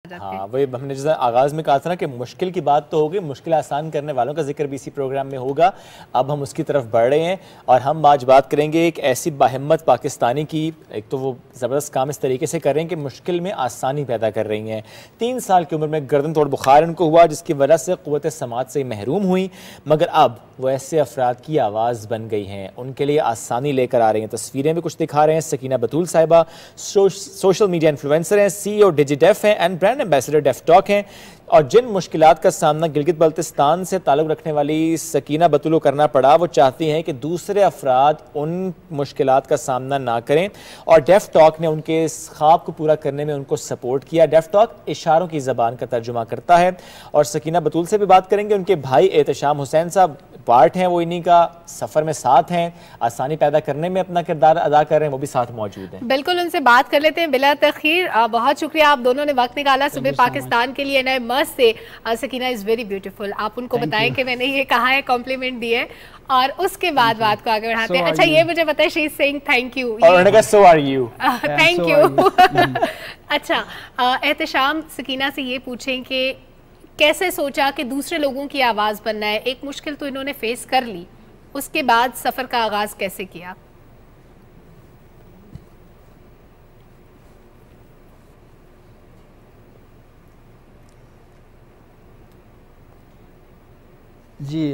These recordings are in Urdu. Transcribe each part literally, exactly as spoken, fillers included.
ہاں وہی ہم نے جیسا آغاز میں کہا تھا نا کہ مشکل کی بات تو ہوگی، مشکل آسان کرنے والوں کا ذکر بھی اسی پروگرام میں ہوگا. اب ہم اس کی طرف بڑھ رہے ہیں اور ہم آج بات کریں گے ایک ایسی باہمت پاکستانی کی. ایک تو وہ زبردست کام اس طریقے سے کر رہے ہیں کہ مشکل میں آسانی پیدا کر رہی ہیں. تین سال کی عمر میں گردن توڑ بخار ان کو ہوا جس کی وجہ سے قوت سماعت سے محروم ہوئی، مگر اب وہ ایسے افراد کی آواز بن گئی ہیں، ان کے لیے آسانی لے کر آ رہی ہیں. تصویریں بھی کچھ دکھا رہے ہیں. سکینہ بطول صاحبہ سوشل میڈیا انفلوئنسر ہیں، سی ای او ڈیجی ڈیف ہیں and brand ambassador Deaf Talk ہیں. اور جن مشکلات کا سامنا گلگت بلتستان سے تعلق رکھنے والی سکینہ بطول کو کرنا پڑا، وہ چاہتی ہیں کہ دوسرے افراد ان مشکلات کا سامنا نہ کریں، اور ڈیف ٹاک نے ان کے اس خواب کو پورا کرنے میں ان کو سپورٹ کیا. ڈیف ٹاک اشاروں کی زبان کا ترجمہ کرتا ہے. اور سکینہ بطول سے بھی بات کریں گے. ان کے بھائی احتشام حسین صاحب پارٹ ہیں، وہ انہی کا سفر میں ساتھ ہیں، آسانی پیدا کرنے میں اپنا کردار ادا کر رہے ہیں، وہ بھی ساتھ موجود ہیں. بالکل ان سے بات کر لیتے ہیں بلا تاخیر. بہت شکریہ آپ دونوں نے وقت نکالا صبح پاکستان کے لیے نئے مست سے. Sakina is very beautiful. آپ ان کو بتائیں کہ میں نے یہ کہا ہے، کمپلیمنٹ دیے، اور اس کے بعد بات کو آگے بڑھاتے ہیں. اچھا یہ مجھے بتائیں she is saying thank you. اور انہوں نے کہا so are you. Thank you. اچھا احتشام سکینہ سے یہ پوچھیں کہ کیسے سوچا کہ دوسرے لوگوں کی آواز بننا ہے؟ ایک مشکل تو انہوں نے فیس کر لی، اس کے بعد سفر کا آغاز کیسے کیا؟ جی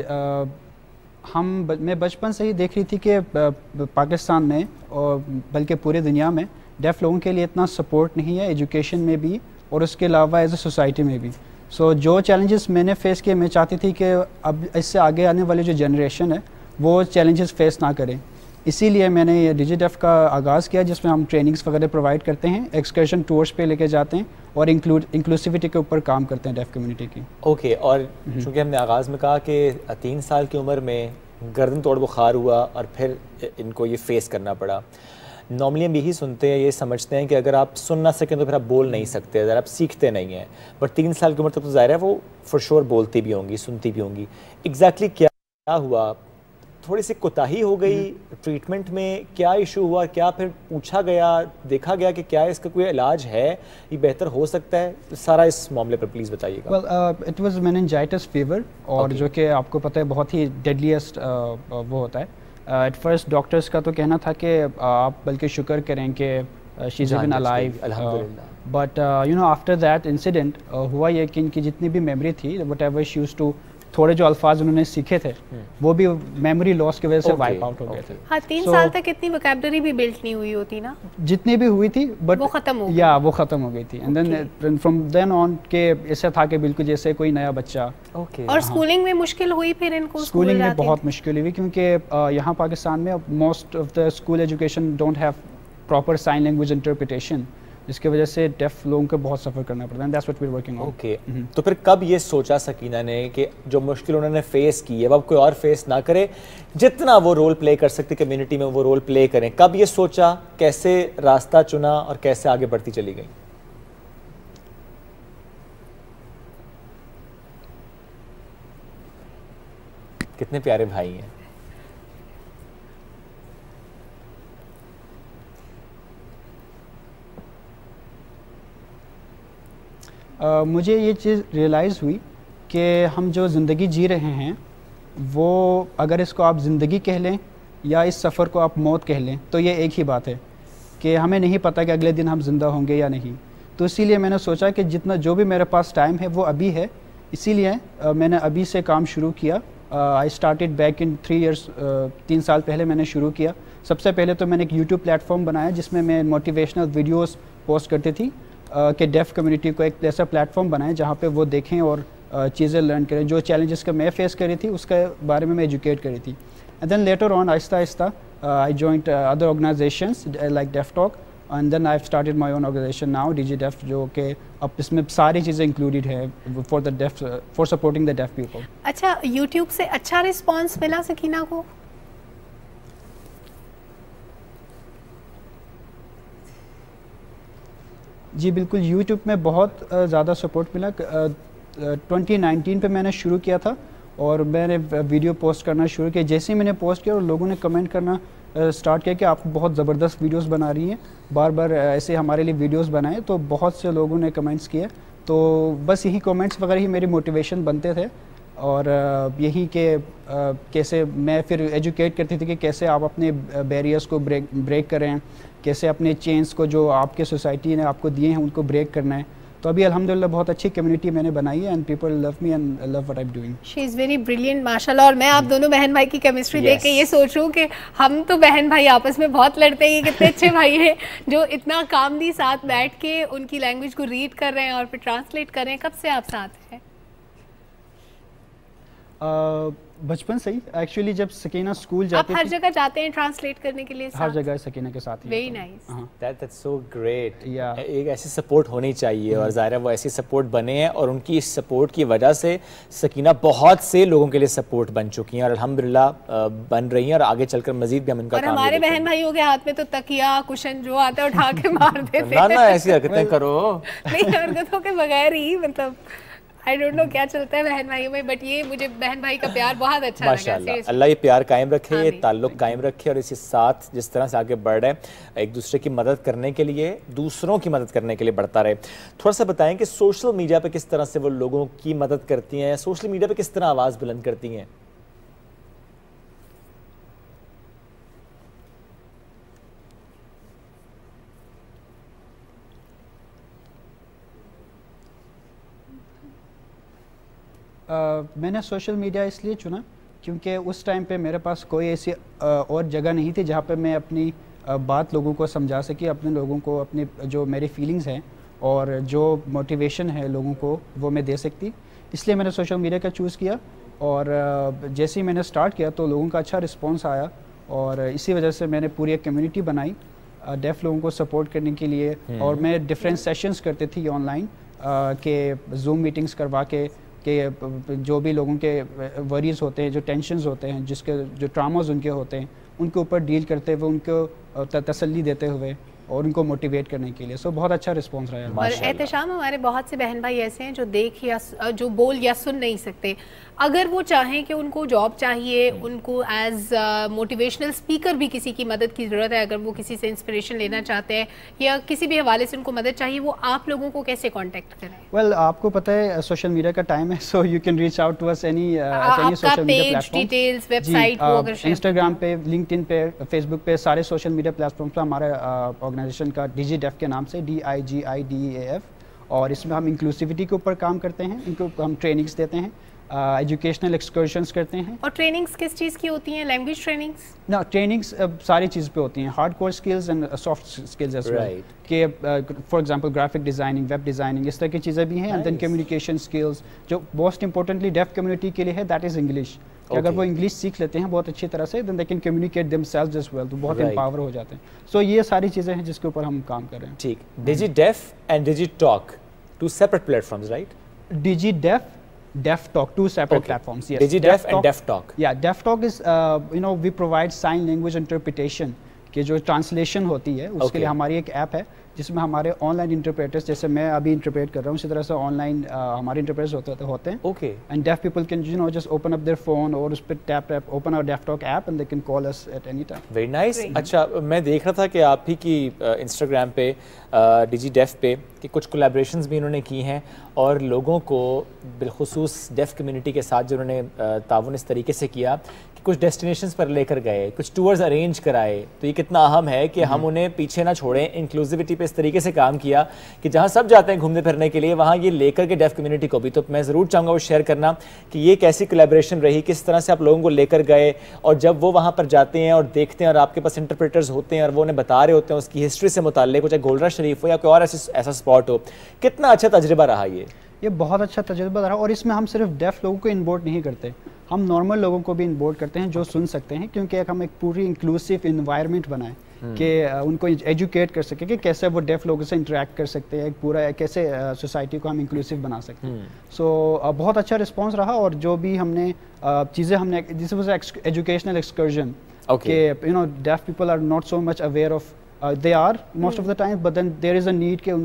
ہم میں بچپن سے ہی دیکھ رہی تھی کہ پاکستان میں اور بلکہ پورے دنیا میں ڈیف لوگوں کے لیے اتنا سپورٹ نہیں ہے، ایجوکیشن میں بھی اور اس کے علاوہ ایز اے سوسائٹی میں بھی. سو so, جو چیلنجز میں نے فیس کیے، میں چاہتی تھی کہ اب اس سے آگے آنے والی جو جنریشن ہے وہ چیلنجز فیس نہ کریں. اسی لیے میں نے یہ ڈیجی ڈیف کا آغاز کیا، جس میں ہم ٹریننگز وغیرہ پرووائڈ کرتے ہیں، ایکسکرشن ٹورس پہ لے کے جاتے ہیں اور انکلوسیوٹی کے اوپر کام کرتے ہیں ڈیف کمیونٹی کی. اوکے okay, اور چونکہ ہم نے آغاز میں کہا کہ تین سال کی عمر میں گردن توڑ بخار ہوا اور پھر ان کو یہ فیس کرنا پڑا. نارملی ہم یہی سنتے ہیں، یہ سمجھتے ہیں کہ اگر آپ سن نہ سکیں تو پھر آپ بول نہیں سکتے، اگر آپ سیکھتے نہیں ہیں. بٹ تین سال کی عمر تک تو ظاہر ہے وہ فور شور بولتی بھی ہوں گی، سنتی بھی ہوں گی. ایگزیکٹلی کیا ہوا؟ تھوڑی سی کوتاہی ہو گئی ٹریٹمنٹ میں؟ کیا ایشو ہوا؟ کیا پھر پوچھا گیا، دیکھا گیا کہ کیا اس کا کوئی علاج ہے، یہ بہتر ہو سکتا ہے؟ سارا اس معاملے پر پلیز بتائیے گا. اٹ واز میننجائٹس فیور، اور جو کہ آپ کو پتہ ہے بہت ہی ڈیڈلیسٹ وہ ہوتا ہے. ایٹ فرسٹ ڈاکٹرس کا تو کہنا تھا کہ آپ بلکہ شکر کریں کہ she is even alive, but you know after that incident ہوا یہ کہ ان کی جتنی بھی میموری تھی، whatever she used to, تھوڑے جو الفاظ انہوں نے سیکھے تھے وہ بھی میموری لاس کی وجہ سے وائپ آؤٹ ہو گئے تھے. ہاں تین سال تک اتنی وکیبلری بھی بلڈ نہیں ہوئی ہوتی نا، جتنی بھی ہوئی تھی بٹ وہ ختم ہو گئی. یا وہ ختم ہو گئی تھی. اینڈ دین فرام دین آن کہ ایسا تھا کہ بالکل جیسے کوئی نیا بچہ. اور اسکولنگ میں مشکل ہوئی پھر ان کو؟ اسکولنگ میں بہت مشکل ہوئی کیونکہ یہاں پاکستان میں most of the school education don't have proper sign language interpretation, جس کی وجہ سے ڈیف لوگوں کو بہت سفر کرنا پڑتا ہے. That's what we are working on. Okay, تو پھر کب یہ سوچا سکینہ نے کہ جو مشکل انہوں نے فیس کی ہے اب کوئی اور فیس نہ کرے، جتنا وہ رول پلے کر سکتے کمیونٹی میں وہ رول پلے کریں؟ کب یہ سوچا، کیسے راستہ چنا اور کیسے آگے بڑھتی چلی گئی؟ کتنے پیارے بھائی ہیں. Uh, مجھے یہ چیز ریئلائز ہوئی کہ ہم جو زندگی جی رہے ہیں وہ اگر اس کو آپ زندگی کہہ لیں یا اس سفر کو آپ موت کہہ لیں تو یہ ایک ہی بات ہے کہ ہمیں نہیں پتہ کہ اگلے دن ہم زندہ ہوں گے یا نہیں. تو اسی لیے میں نے سوچا کہ جتنا جو بھی میرے پاس ٹائم ہے وہ ابھی ہے، اسی لیے uh, میں نے ابھی سے کام شروع کیا. I started back in three years, تین سال پہلے میں نے شروع کیا. سب سے پہلے تو میں نے ایک یوٹیوب پلیٹ فارم بنایا جس میں میں موٹیویشنل ویڈیوز پوسٹ کرتی تھی کہ ڈیف کمیونٹی کو ایک ایسا پلیٹ فارم بنائیں جہاں پہ وہ دیکھیں اور چیزیں لرن کریں. جو چیلنجز کا میں فیس کر رہی تھی اس کے بارے میں میں ایجوکیٹ کر رہی تھی. اینڈ دین لیٹر آن آہستہ آہستہ I joined other organizations like Deaf Talk, and then I started my own organization now Digi Deaf, جو کہ اب اس میں ساری چیزیں انکلوڈیڈ ہے for the deaf, for supporting the deaf people. اچھا یوٹیوب سے اچھا رسپانس ملا سکینہ کو؟ جی بالکل، یوٹیوب میں بہت زیادہ سپورٹ ملا. ٹوئنٹی نائنٹین پہ میں نے شروع کیا تھا اور میں نے ویڈیو پوسٹ کرنا شروع کیا. جیسے ہی میں نے پوسٹ کیا اور لوگوں نے کمنٹ کرنا اسٹارٹ کیا کہ آپ بہت زبردست ویڈیوز بنا رہی ہیں, بار بار ایسے ہمارے لیے ویڈیوز بنائیں, تو بہت سے لوگوں نے کمنٹس کیے. تو بس یہی کمنٹس وغیرہ ہی میری موٹیویشن بنتے تھے, اور یہی کہ کیسے میں پھر ایجوکیٹ کرتی تھی کہ کیسے آپ اپنے بیریئرس کو بریک بریک کریں, کیسے اپنے چینز کو جو آپ کے سوسائٹی نے آپ کو دیے ہیں ان کو بریک کرنا ہے. تو ابھی الحمدللہ بہت اچھی کمیونٹی میں نے بنائی ہے, and people love me and love what I am doing. She is very brilliant ماشاءاللہ. اور میں آپ دونوں بہن بھائی کی کیمسٹری دیکھ کے یہ سوچ رہا ہوں کہ ہم تو بہن بھائی آپس میں بہت لڑتے ہیں, یہ کتنے اچھے بھائی ہیں جو اتنا کاملی ساتھ بیٹھ کے ان کی لینگویج کو ریڈ کر رہے ہیں اور پھر ٹرانسلیٹ کر رہے ہیں. کب سے آپ ساتھ ہیں؟ بچپن سے ہی ایکچولی. جب سکینہ اسکول جاتی آپ ہر جگہ جاتے ہیں ٹرانسلیٹ کرنے کے لیے؟ ہر جگہ سکینہ کے ساتھ. Very nice, that's so great. ایک ایسی سپورٹ ہونی چاہیے, اور ظاہر ہے وہ ایسی سپورٹ بنے ہیں, اور ان کی اس سپورٹ کی وجہ سے سکینہ بہت سے لوگوں کے لیے سپورٹ بن چکی ہیں, اور الحمدللہ بن رہی ہیں, اور آگے چل کر مزید بھی ہم ان کا کام. اور ہمارے بہن بھائیوں کے ہاتھ میں تو تکیا کشن جو آتا ہے اٹھا کے مار دیتے ہیں. نہ نہ ایسی حرکتیں کرو نہیں, حرکتوں کے بغیر ہی, مطلب آئی ڈونٹ نو کیا چلتا ہے بہن بھائیوں میں, بٹ یہ مجھے بہن بھائی کا پیار بہت اچھا لگا. ماشاءاللہ, اللہ یہ پیار قائم رکھے, یہ تعلق قائم رکھے, اور اسی ساتھ جس طرح سے آگے بڑھ رہے ہیں ایک دوسرے کی مدد کرنے کے لیے, دوسروں کی مدد کرنے کے لیے بڑھتا رہے. تھوڑا سا بتائیں کہ سوشل میڈیا پہ کس طرح سے وہ لوگوں کی مدد کرتی ہیں, سوشل میڈیا پہ کس طرح آواز بلند کرتی ہیں؟ میں نے سوشل میڈیا اس لیے چنا کیونکہ اس ٹائم پہ میرے پاس کوئی ایسی اور جگہ نہیں تھی جہاں پہ میں اپنی بات لوگوں کو سمجھا سکی, اپنے لوگوں کو اپنی جو میری فیلنگز ہیں اور جو موٹیویشن ہے لوگوں کو وہ میں دے سکتی. اس لیے میں نے سوشل میڈیا کا چوز کیا, اور جیسے ہی میں نے اسٹارٹ کیا تو لوگوں کا اچھا رسپانس آیا, اور اسی وجہ سے میں نے پوری ایک کمیونٹی بنائی ڈیف لوگوں کو سپورٹ کرنے کے لیے. اور میں ڈفرینٹ سیشنز کرتی تھی آن لائن, کہ زوم میٹنگز کروا کے کہ جو بھی لوگوں کے وریز ہوتے ہیں, جو ٹینشنز ہوتے ہیں, جس کے جو ٹراماز ان کے ہوتے ہیں, ان کے اوپر ڈیل کرتے ہوئے, ان کو تسلی دیتے ہوئے, اور ان کو موٹیویٹ کرنے کے لیے. سو بہت اچھا رسپانس رہا ہے. اور احتشام, ہمارے بہت سے بہن بھائی ایسے ہیں جو دیکھ یا جو بول یا سن نہیں سکتے, اگر وہ چاہیں کہ ان کو جاب چاہیے, ان کو ایز موٹیویشنل اسپیکر بھی کسی کی مدد کی ضرورت ہے, اگر وہ کسی سے انسپریشن لینا چاہتے ہیں یا کسی بھی حوالے سے ان کو مدد چاہیے, وہ آپ لوگوں کو کیسے کانٹیکٹ کریں؟ ویل آپ کو پتہ ہے سوشل میڈیا کا ٹائم ہے, so you can reach out to us any any social media platform. Details, website, Instagram پہ, لنکڈ ان پہ, فیس بک پہ, سارے سوشل میڈیا پلیٹ فارم پہ ہمارے آرگنائزیشن کا ڈی جی ڈیف کے نام سے, D I G I D A F, اور اس میں ہم انکلوسیوٹی کے اوپر کام کرتے ہیں, ان کو ہم ٹریننگس دیتے ہیں, ایجوکیشنل ایکسکرشنز کرتے ہیں. اور ٹریننگس کس چیز کی ہوتی ہیں؟ Language trainings? نا, ٹریننگس ساری چیز پہ ہوتی ہیں, hard core skills and soft skills as well, کہ for example graphic designing, web designing, اس طرح کی چیزیں بھی ہیں. اینڈ دین کمیونیکیشن اسکلز, جو موسٹ امپورٹنٹلی ڈیف کمیونٹی کے لیے ہے, دیٹ از انگلش. کہ اگر وہ انگلش سیکھ لیتے ہیں بہت اچھی طرح سے, then they can communicate themselves as well, تو بہت امپاور ہو جاتے ہیں. سو یہ ساری چیزیں ہیں جس کے اوپر ہم کام کر رہے ہیں. ٹھیک, Digi Deaf and Digi Talk, two separate platforms, right? Digi Deaf, Deaf Talk, two separate okay. platforms. Yes. Digi Deaf and Deaf Talk. Yeah, Deaf Talk is, uh, you know, we provide sign language interpretation. کہ جو ٹرانسلیشن ہوتی ہے اس okay. کے لیے ہماری ایک ایپ ہے جس میں ہمارے آن لائن انٹرپریٹرس, جیسے میں ابھی انٹرپریٹ کر رہا ہوں, اسی طرح سے آن لائن ہمارے انٹرپریٹرس ہوتے ہوتے ہیں. Okay. And deaf people can you know just open up their phone, اور اس پہ tap tap open our Deaf Talk app, and they can call us at any time. Very nice. اچھا, میں دیکھ رہا تھا کہ آپ ہی کی انسٹاگرام پہ, ڈیجی ڈیف پہ, کہ کچھ کولیبریشنز بھی انہوں نے کی ہیں, اور لوگوں کو بالخصوص ڈیف کمیونٹی کے ساتھ جو انہوں نے تعاون اس طریقے سے کیا کہ کچھ ڈیسٹینیشنز پر لے کر گئے, کچھ ٹورز ارینج کرائے. تو یہ کتنا اہم ہے کہ ہم انہیں پیچھے نہ چھوڑیں, انکلوزیوٹی پہ اس طریقے سے کام کیا کہ جہاں سب جاتے ہیں گھومنے پھرنے کے لیے, وہاں یہ لے کر کے ڈیف کمیونٹی کو بھی. تو میں ضرور چاہوں گا وہ شیئر کرنا کہ یہ کیسی کولیبریشن رہی, کس طرح سے آپ لوگوں کو لے کر گئے, اور جب وہ وہاں پر جاتے ہیں اور دیکھتے ہیں اور آپ کے پاس انٹرپریٹرز ہوتے ہیں اور وہ انہیں بتا رہے ہوتے ہیں اس کی ہسٹری سے متعلق, چاہے گولڈرا شریف ہو یا کوئی اور ایسا اسپاٹ ہو, کتنا اچھا تجربہ رہا یہ. یہ بہت اچھا تجربہ رہا, اور اس میں ہم صرف ڈیف لوگوں کو انبورڈ نہیں کرتے, ہم نارمل لوگوں کو بھی انبورڈ کرتے ہیں جو سن سکتے ہیں, کیونکہ ہم ایک پوری انکلوسیو انوائرمنٹ بنائیں کہ ان کو ایجوکیٹ کر سکیں کہ کیسے وہ ڈیف لوگوں سے انٹریکٹ کر سکتے ہیں, ایک پورا کیسے سوسائٹی کو ہم انکلوسیو بنا سکتے ہیں. سو بہت اچھا رسپانس رہا, اور جو بھی ہم نے چیزیں ہم نے, دس واز ایجوکیشنل ایکسکرشن, کہ you know deaf people are not so much aware of, they are most of the time, but then there is a need کہ ان کو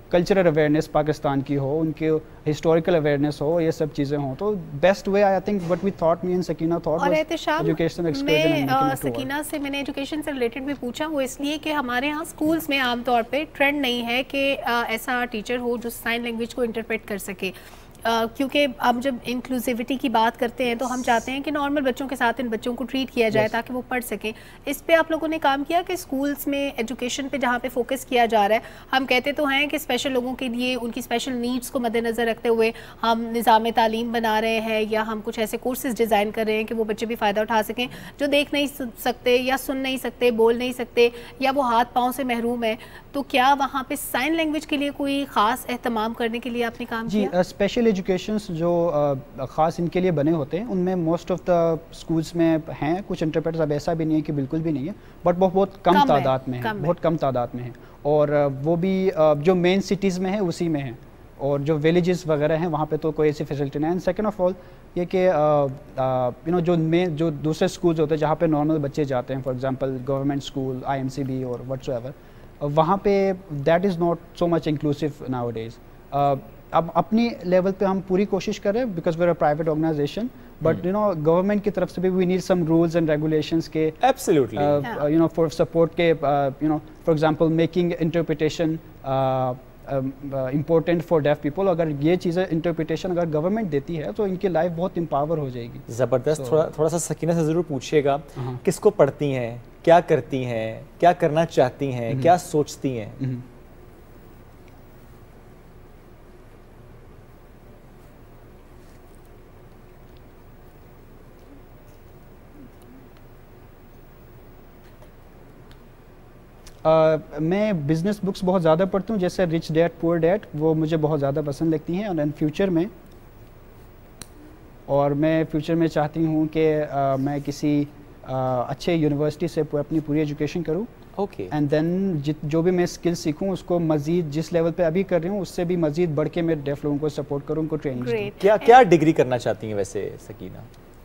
کلچرل اویئرنیس پاکستان کی ہو, ان کے ہسٹوریکل اویئرنیس ہو, یہ سب چیزیں ہوں. تو best way I think what we thought me and Sakina thought اور واز احتشام ایجوکیشنل میں ایکسپریشن. سکینہ سے میں نے ایجوکیشن سے ریلیٹڈ بھی پوچھا, وہ اس لیے کہ ہمارے ہاں اسکولس میں عام طور پہ ٹرینڈ نہیں ہے کہ ایسا ٹیچر ہو جو سائن لینگویج کو انٹرپریٹ کر سکے, کیونکہ ہم جب انکلوسیوٹی کی بات کرتے ہیں تو ہم چاہتے ہیں کہ نارمل بچوں کے ساتھ ان بچوں کو ٹریٹ کیا جائے تاکہ وہ پڑھ سکیں. اس پہ آپ لوگوں نے کام کیا کہ اسکولس میں ایجوکیشن پہ جہاں پہ فوکس کیا جا رہا ہے, ہم کہتے تو ہیں کہ اسپیشل لوگوں کے لیے ان کی اسپیشل نیڈس کو مد نظر رکھتے ہوئے ہم نظام تعلیم بنا رہے ہیں یا ہم کچھ ایسے کورسز ڈیزائن کر رہے ہیں کہ وہ بچے بھی فائدہ اٹھا سکیں جو دیکھ نہیں سکتے یا سن نہیں سکتے, بول نہیں سکتے یا وہ ہاتھ پاؤں سے محروم ہے. تو کیا وہاں پہ سائن لینگویج کے لیے کوئی خاص اہتمام کرنے کے لیے آپ نے کام کیا؟ جی, اسپیشل ایجوکیشنس جو خاص ان کے لیے بنے ہوتے ہیں ان میں موسٹ آف دا اسکولس میں ہیں کچھ انٹرپریٹرز. اب ایسا بھی نہیں ہے کہ بالکل بھی نہیں ہے, بٹ وہ بہت کم تعداد میں ہیں, بہت کم تعداد میں ہیں, اور وہ بھی جو مین سٹیز میں ہیں اسی میں ہیں, اور جو ولیجز وغیرہ ہیں وہاں پہ تو کوئی ایسی فیسلٹی نہیں ہے. اینڈ سیکنڈ آف آل یہ کہ یو نو جو مین جو دوسرے اسکولز ہوتے ہیں جہاں پہ نارمل بچے جاتے ہیں, for example government school, I am C B اور وٹس ایور, وہاں پہ that is not so much inclusive nowadays. اب اپنی لیول پہ ہم پوری کوشش کر رہے ہیں because we're a private organization, but you know government کی طرف سے بھی we need some rules and regulations کے absolutely you know for support کے you know for example making interpretation important for deaf people. اگر یہ چیزیں انٹرپریٹیشن اگر گورنمنٹ دیتی ہے تو ان کی لائف بہت امپاور ہو جائے گی. زبردست. تھوڑا تھوڑا سا سکینہ سے ضرور پوچھیے گا, کس کو پڑھتی ہیں, کیا کرتی ہیں, کیا کرنا چاہتی ہیں, کیا سوچتی ہیں؟ میں بزنس بکس بہت زیادہ پڑھتا ہوں, جیسے رچ ڈیڈ پور ڈیڈ, وہ مجھے بہت زیادہ پسند لگتی ہیں. اور فیوچر میں اور میں فیوچر میں چاہتی ہوں کہ میں کسی اچھے یونیورسٹی سے اپنی پوری ایجوکیشن کروں, اوکے, اینڈ دین جو بھی میں اسکل سیکھوں اس کو مزید جس لیول پہ ابھی کر رہی ہوں اس سے بھی مزید بڑھ کے میں ڈیف لوگوں کو سپورٹ کروں, ان کو ٹریننگ دوں. کیا کیا ڈگری کرنا چاہتی ہیں ویسے سکینہ؟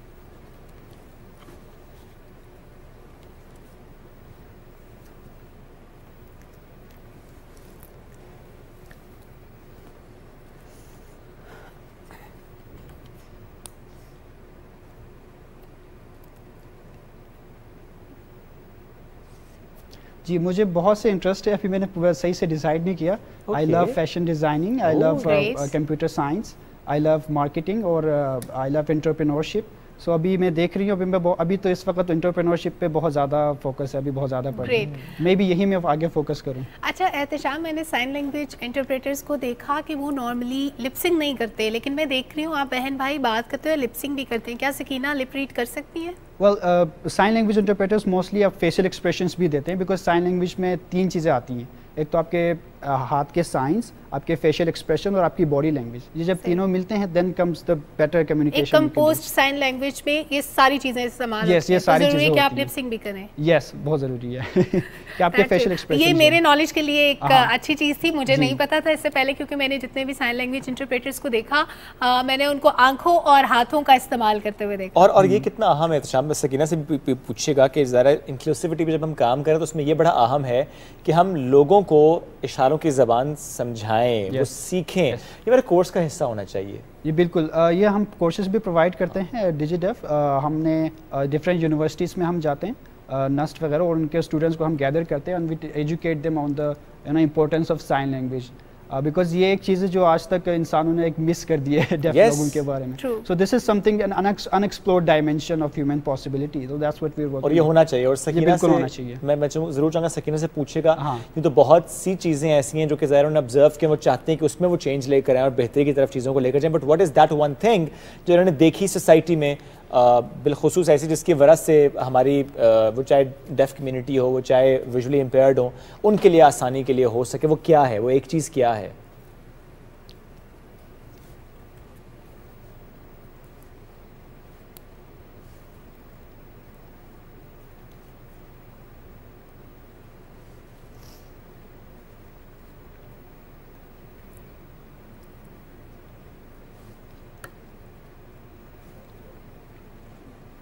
جی, مجھے بہت سے انٹرسٹ ہے, ابھی میں نے صحیح سے ڈیسائیڈ نہیں کیا. I love fashion designing, I love computer science, I love marketing اور آئی لو انٹرپرینورشپ. سو ابھی میں دیکھ رہی ہوں, ابھی میں ابھی تو اس وقت انٹرپرینورشپ پہ بہت زیادہ فوکس ہے, ابھی بہت زیادہ پڑھ رہی ہوں, میں بھی یہی میں آگے فوکس کروں. اچھا احتشام, میں نے سائن لینگویج انٹرپریٹرز کو دیکھا کہ وہ نارملی لپسنگ نہیں کرتے, لیکن میں دیکھ رہی ہوں آپ بہن بھائی بات کرتے ہوئے لپسنگ بھی کرتے ہیں. کیا سکینہ لپ ریڈ کر سکتی ہیں؟ Well sign language interpreters mostly آپ فیشیل ایکسپریشنس بھی دیتے ہیں, بیکاز سائن لینگویج میں تین چیزیں آتی ہیں, ایک تو آپ کے ہاتھ کے سائنس, آپ کے فیشیل ایکسپریشن اور آپ کی باڈی لینگویج. یہ جب تینوں ملتے ہیں then comes the better communication. ایک کمپوزڈ سائن لینگویج میں یہ ساری چیزیں استعمال ہوتی ہیں. یہ ساری چیزیں ضروری ہے کہ آپ لپ سنگ بھی کریں. یس, بہت ضروری ہے کہ آپ کے فیشیل ایکسپریشن. یہ میرے نالج کے لیے ایک اچھی چیز تھی, مجھے نہیں پتا تھا اس سے پہلے, کیونکہ میں نے جتنے بھی سائن لینگویج انٹرپریٹرز کو دیکھا میں نے ان کو آنکھوں اور ہاتھوں کا استعمال کرتے ہوئے دیکھا. اور اور یہ کتنا اہم ہے, احتشام میں سکینہ سے پوچھے گا کہ ذرا انکلوسیوٹی پہ جب ہم کام کریں تو اس میں یہ بڑا اہم ہے کہ ہم لوگوں کو اشاروں کی زبان سمجھائیں, وہ سیکھیں. یہ میرے کورس کا حصہ ہونا چاہیے. یہ بالکل, یہ ہم کورسز بھی پرووائڈ کرتے ہیں ڈیجی ڈیف. ہم نے ڈفرینٹ یونیورسٹیز میں ہم جاتے ہیں, نسٹ وغیرہ, اور ان کے اسٹوڈنٹس کو ہم گیدر کرتے ہیں, and we educate them on the you know importance of sign language, because یہ ایک چیز ہے جو آج تک انسانوں نے ایک مس کر دی ہے ڈیف لوگوں کے بارے میں. So this is something an unexplored dimension of human possibility. So that's what we are working, اور یہ ہونا چاہیے. اور سکینہ سے میں میں ضرور چاہوں گا سکینہ سے پوچھے گا, یہ تو بہت سی چیزیں ایسی ہیں جو کہ ظاہر انہوں نے آبزرو کیا, وہ چاہتے ہیں کہ اس میں وہ چینج لے کر آئیں اور بہتری کی طرف چیزوں کو لے کر جائیں. But what is that one thing جو انہوں نے دیکھی سوسائٹی میں, بالخصوص ایسی جس کی وجہ سے ہماری وہ چاہے ڈیف کمیونٹی ہو, وہ چاہے ویژولی امپیئرڈ ہوں, ان کے لیے آسانی کے لیے ہو سکے, وہ کیا ہے, وہ ایک چیز کیا ہے؟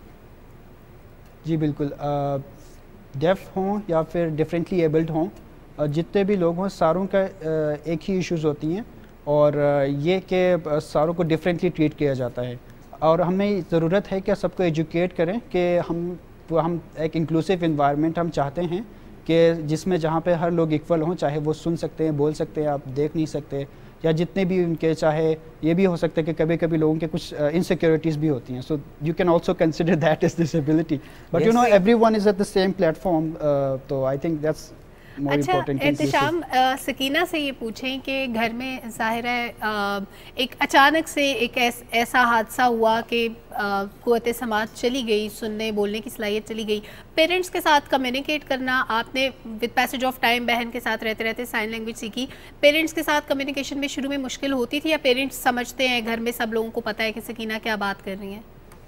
جی بالکل, ڈیف ہوں یا پھر ڈفرینٹلی ایبلڈ ہوں, جتنے بھی لوگ ہوں ساروں کا ایک ہی ایشوز ہوتی ہیں اور یہ کہ ساروں کو ڈفرینٹلی ٹریٹ کیا جاتا ہے اور ہمیں ضرورت ہے کہ سب کو ایجوکیٹ کریں کہ ہم ہم ایک انکلوسیو انوائرمنٹ ہم چاہتے ہیں کہ جس میں جہاں پہ ہر لوگ ایکول ہوں, چاہے وہ سن سکتے ہیں, بول سکتے ہیں, آپ دیکھ نہیں سکتے, یا جتنے بھی ان کے, چاہے یہ بھی ہو سکتا ہے کہ کبھی کبھی لوگوں کے کچھ انسیکیورٹیز بھی ہوتی ہیں, so you can also consider that is disability, but you know everyone is at the same platform, تو آئی تھنک دیٹس. اچھا احتشام, سکینہ سے یہ پوچھیں کہ گھر میں ظاہر ہے ایک اچانک سے ایک ایسا حادثہ ہوا کہ قوت سماعت چلی گئی, سننے بولنے کی صلاحیت چلی گئی, پیرنٹس کے ساتھ کمیونیکیٹ کرنا, آپ نے ود پیسج آف ٹائم بہن کے ساتھ رہتے رہتے سائن لینگویج سیکھی, پیرنٹس کے ساتھ کمیونیکیشن میں شروع میں مشکل ہوتی تھی یا پیرنٹس سمجھتے ہیں, گھر میں سب لوگوں کو پتہ ہے کہ سکینہ کیا بات کر رہی ہیں؟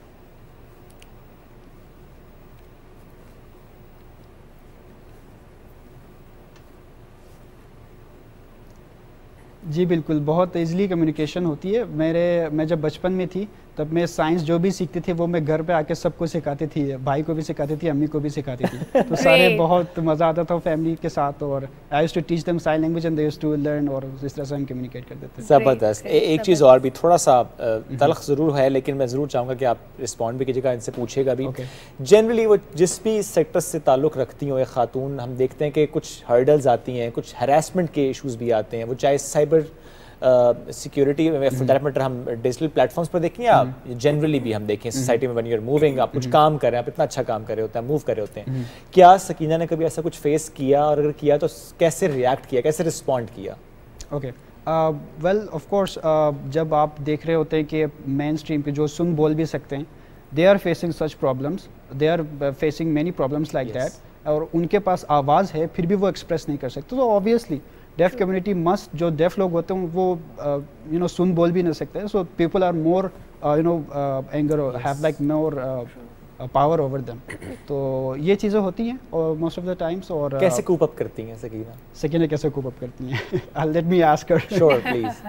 جی بالکل, بہت ایزیلی کمیونیکیشن ہوتی ہے. میرے میں جب بچپن میں تھی تب میں سائنس جو بھی سیکھتی تھی وہ میں گھر پہ آ کے سب کو سکھاتی تھی, بھائی کو بھی سکھاتی تھی, امی کو بھی سکھاتی تھی, تو سارے بہت مزہ آتا تھا فیملی کے ساتھ, اور I used to teach them sign language and they used to learn, اور اس طرح سے ہم کمیونیکیٹ کرتے تھے. زبردست. ایک چیز اور بھی تھوڑا سا تلخ ضرور ہے لیکن میں ضرور چاہوں گا کہ آپ رسپونڈ بھی کیجیے گا, ان سے پوچھے گا بھی. جنرلی وہ جس بھی سیکٹر سے تعلق رکھتی ہوں ایک خاتون, ہم دیکھتے ہیں کہ کچھ ہرڈلز آتی ہیں, کچھ ہراسمنٹ کے ایشوز بھی آتے ہیں, وہ چاہے سائبر سیکیورٹی ڈیولپمنٹ ہم ڈیجیٹل پلیٹ فارمس پر دیکھیں یا جنرلی بھی ہم دیکھیں سوسائٹی میں, ون یو آر موونگ, آپ کچھ کام کر رہے ہیں, آپ اتنا اچھا کام کر رہے ہوتے ہیں, موو کر رہے ہوتے ہیں, کیا سکینہ نے کبھی ایسا کچھ فیس کیا, اور اگر کیا تو کیسے ریئیکٹ کیا, کیسے رسپونڈ کیا؟ اوکے ویل آف کورس جب آپ دیکھ رہے ہوتے ہیں کہ مین اسٹریم پہ جو سن بول بھی سکتے ہیں, they are facing such problems, they are facing many problems like that, اور ان کے پاس آواز ہے پھر بھی وہ ایکسپریس نہیں کر سکتے, تو آبویسلی ڈیف کمیونٹی مسٹ, جو ڈیف لوگ ہوتے ہیں وہ یو نو سن بول بھی نہیں سکتے, so people are more you know anger, have like more power over them, تو یہ چیزیں ہوتی ہیں اور موسٹ آف دا ٹائمس. اور کیسے کوپ اپ کرتی ہیں سکینہ؟ سکینہ کیسے کوپ اپ کرتی ہیں؟ Let me ask her. Sure please.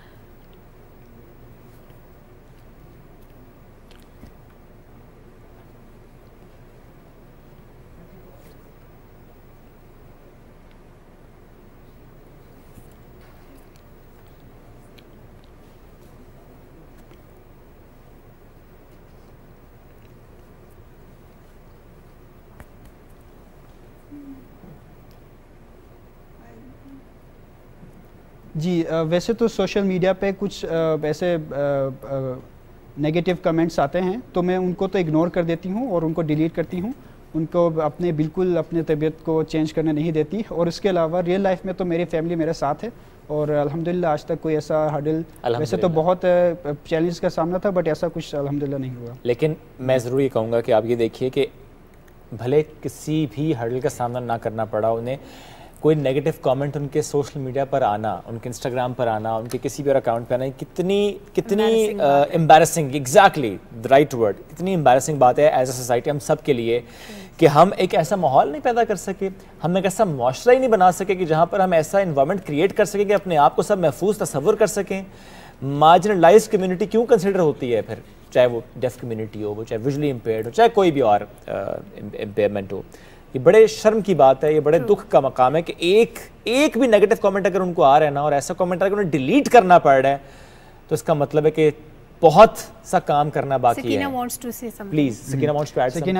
جی ویسے تو سوشل میڈیا پہ کچھ ایسے نیگیٹو کمنٹس آتے ہیں تو میں ان کو تو اگنور کر دیتی ہوں اور ان کو ڈیلیٹ کرتی ہوں, ان کو اپنے بالکل اپنے طبیعت کو چینج کرنے نہیں دیتی. اور اس کے علاوہ ریئل لائف میں تو میری فیملی میرے ساتھ ہے, اور الحمدللہ آج تک کوئی ایسا ہرڈل, ویسے تو بہت چیلنج کا سامنا تھا بٹ ایسا کچھ الحمدللہ نہیں ہوا. لیکن میں ضرور یہ کہوں گا کہ آپ یہ دیکھیے کہ بھلے کسی بھی ہرڈل کا سامنا نہ کرنا پڑا انہیں, کوئی نیگیٹو کامنٹ ان کے سوشل میڈیا پر آنا, ان کے انسٹاگرام پر آنا, ان کے کسی بھی اور اکاؤنٹ پہ آنا, کتنی کتنی embarrassing, exactly the right word, کتنی امبیرسنگ بات ہے ایز اے سوسائٹی ہم سب کے لیے کہ ہم ایک ایسا ماحول نہیں پیدا کر سکے, ہم ایک ایسا معاشرہ ہی نہیں بنا سکے کہ جہاں پر ہم ایسا انوائرمنٹ کریٹ کر سکیں کہ اپنے آپ کو سب محفوظ تصور کر سکیں. مارجنلائزڈ کمیونٹی کیوں کنسیڈر ہوتی ہے پھر, چاہے وہ ڈیف کمیونٹی ہو, وہ چاہے ویژولی امپیئرڈ ہو, چاہے کوئی بھی اور امپیئرمنٹ ہو. یہ بڑے شرم کی بات ہے, یہ بڑے دکھ کا مقام ہے کہ ایک ایک بھی نیگیٹو کامنٹ اگر ان کو آ رہا ہے نا, اور ایسا کامنٹ اگر انہیں ڈیلیٹ کرنا پڑ رہا ہے, تو اس کا مطلب ہے کہ بہت سا کام کرنا باقی ہے. Please Sakina wants to add something.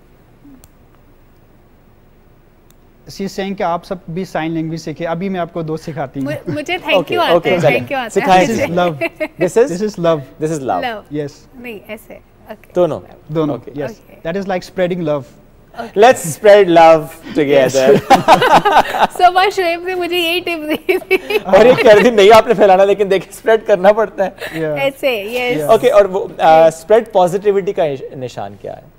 سی سینگ کہ آپ سب بھی سائن لینگویج سیکھیں, ابھی میں آپ کو دو سکھاتی ہوں. مجھے تھینک یو آتا ہے, تھینک یو آتا ہے. This is love. This is This is love. This is love. Yes. نہیں ایسے دونوں دونوں. Yes. That is like spreading love. Let's spread love together. صبح شعیب نے مجھے یہی ٹپ دی تھی, اور یہ کہہ رہی نہیں آپ نے پھیلانا, لیکن دیکھیں اسپریڈ کرنا پڑتا ہے ایسے. Yes okay. اور وہ اسپریڈ پازیٹیوٹی کا نشان کیا ہے؟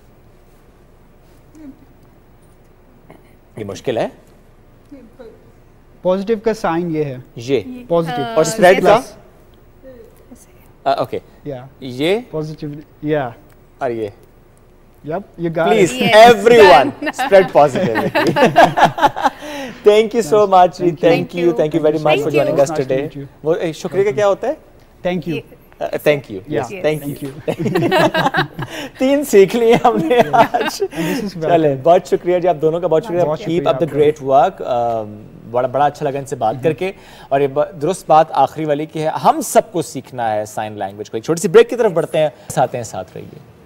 یہ مشکل ہے. پازیٹیو کا سائن یہ ہے, یہ پازیٹیو, اور اسپریڈ کا اوکے یہ پازیٹیو, یا اور یہ. Yep, you got Please, it. everyone, spread positivity. Thank you so much. Thank you. Thank you very much for joining us today. وہ شکریہ کا کیا ہوتا ہے؟ Thank you. Thank you, Yeah, thank thank you. तीन सीख लिए हमने आज। चले, बहुत शुक्रिया जी आप दोनों का, बहुत शुक्रिया। बहुत कीप शुक्रिया अप द ग्रेट वर्क। बड़ा बड़ा अच्छा लगा इनसे बात करके। और ये दुरुस्त बात आखिरी वाली की है, हम सबको सीखना है साइन लैंग्वेज को। एक छोटी सी ब्रेक की तरफ बढ़ते हैं, साथ हैं, साथ रहिए।